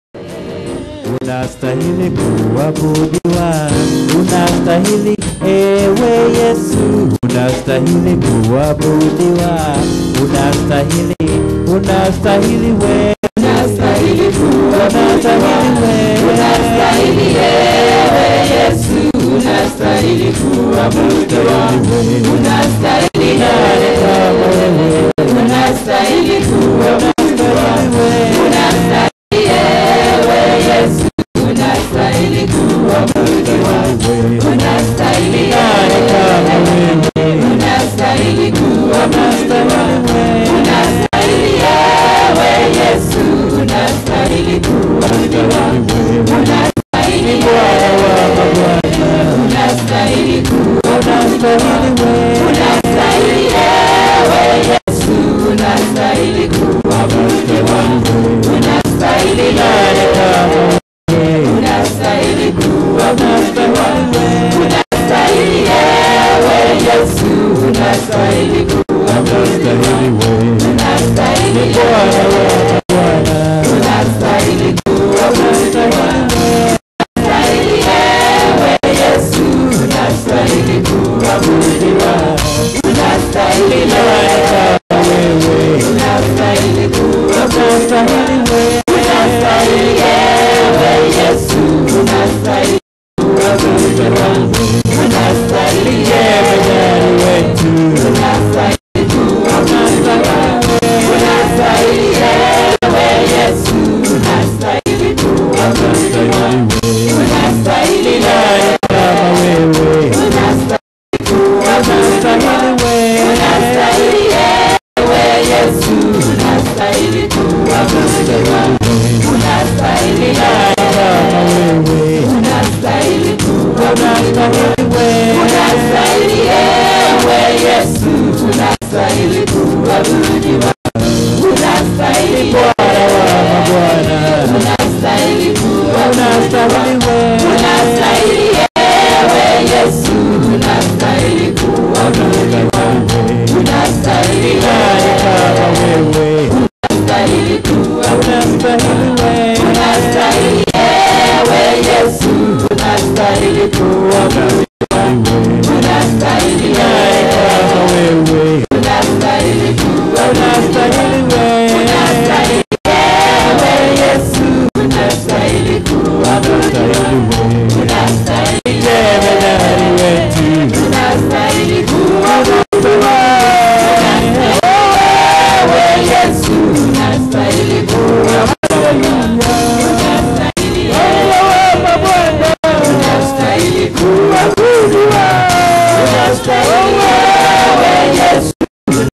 unastahili kuabudiwa, unastahili ewe Yesu, unastahili kuabudiwa, unastahili wewe, unastahili wewe, unastahili ewe Yesu, unastahili kuabudiwa, unastahili wewe, unastahili kuabudiwa, unastahili ewe Yesu, unastahili kuabudiwa, unastahili wewe, unastahili kuabudiwa, unastahili ewe Yesu, unastahili kuabudiwa, unastahili Bwana wa mabwana, unastahili kuabudiwa, unastahili ewe Yesu, unastahili kuabudiwa, unastahili nani kama unastahili kuabudiwa, unastahili ewe Yesu, unastahili kuabudiwa, unastahili Bwana wa mabwana, unastahili kuabudiwa, unastahili ewe Yesu, unastahili kuabudiwa, unastahili nani kama wewe, unastahili kuabudiwa, unastahili ewe Yesu, unastahili kuabudiwa, unastahili ewe Jari wetu, unastahili kuabudiwa, unastahili ewe Yesu, unastahili kuabudiwa, unastahili nani kama wewe, unastahili kuabudiwa, unastahili ewe Yesu, unastahili kuabudiwa, unastahili nani kama wewe, unastahili kuabudiwa, unastahili ewe Yesu, unastahili kuabudiwa, unastahili Bwana wa mabwana, unastahili kuabudiwa, unastahili ewe Yesu, unastahili kuabudiwa, unastahili nani kama wewe, unastahili kuabudiwa, unastahili ewe Yesu, unastahili kuabudiwa, unastahili nani kama wewe, unastahili kuabudiwa, unastahili ewe Yesu, unastahili kuabudiwa, unastahili ewe Jari wetu, unastahili kuabudiwa, ewe Yesu, unastahili kuabudiwa, unastahili ewe mabwana, unastahili kuabudiwa, unastahili